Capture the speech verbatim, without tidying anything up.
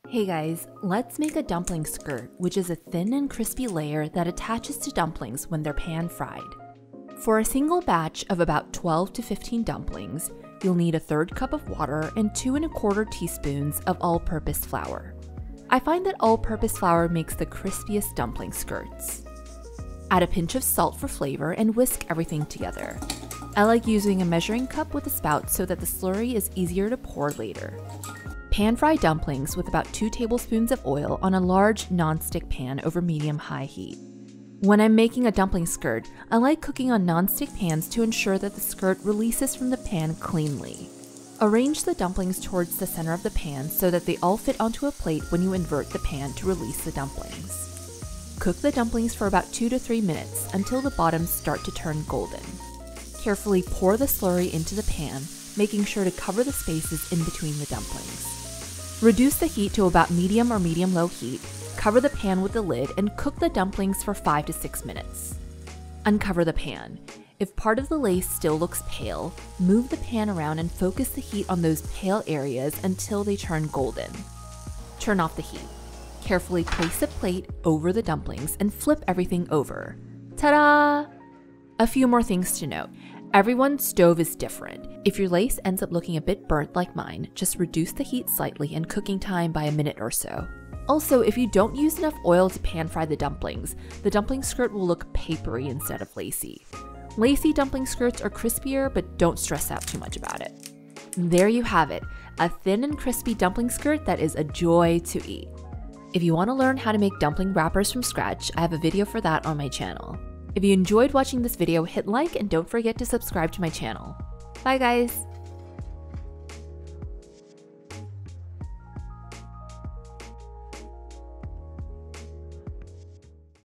Hey guys, let's make a dumpling skirt, which is a thin and crispy layer that attaches to dumplings when they're pan-fried. For a single batch of about twelve to fifteen dumplings, you'll need a third cup of water and two and a quarter teaspoons of all-purpose flour. I find that all-purpose flour makes the crispiest dumpling skirts. Add a pinch of salt for flavor and whisk everything together. I like using a measuring cup with a spout so that the slurry is easier to pour later. Pan-fry dumplings with about two tablespoons of oil on a large non-stick pan over medium-high heat. When I'm making a dumpling skirt, I like cooking on non-stick pans to ensure that the skirt releases from the pan cleanly. Arrange the dumplings towards the center of the pan so that they all fit onto a plate when you invert the pan to release the dumplings. Cook the dumplings for about two to three minutes until the bottoms start to turn golden. Carefully pour the slurry into the pan, making sure to cover the spaces in between the dumplings. Reduce the heat to about medium or medium-low heat, cover the pan with the lid, and cook the dumplings for five to six minutes. Uncover the pan. If part of the lace still looks pale, move the pan around and focus the heat on those pale areas until they turn golden. Turn off the heat. Carefully place a plate over the dumplings and flip everything over. Ta-da! A few more things to note. Everyone's stove is different. If your lace ends up looking a bit burnt like mine, just reduce the heat slightly and cooking time by a minute or so. Also, if you don't use enough oil to pan fry the dumplings, the dumpling skirt will look papery instead of lacy. Lacy dumpling skirts are crispier, but don't stress out too much about it. There you have it, a thin and crispy dumpling skirt that is a joy to eat. If you want to learn how to make dumpling wrappers from scratch, I have a video for that on my channel. If you enjoyed watching this video, hit like and don't forget to subscribe to my channel. Bye guys!